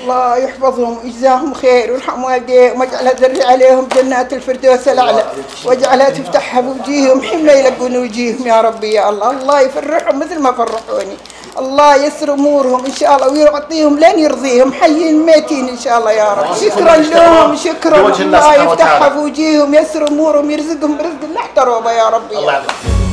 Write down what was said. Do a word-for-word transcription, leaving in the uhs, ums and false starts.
الله يحفظهم ويجزاهم خير ويرحم والديهم واجعلها تدري عليهم جنات الفردوس الأعلى واجعلها تفتحها بوجيههم حين ما يلقون وجيههم يا ربي يا الله. الله يفرحهم مثل ما فرحوني. الله يسر امورهم ان شاء الله ويعطيهم لين يرضيهم حيين ميتين ان شاء الله يا رب. شكرا لهم شكرا. الله يفتحها بوجيههم يسر امورهم يرزقهم برزق لا احتروبه يا ربي.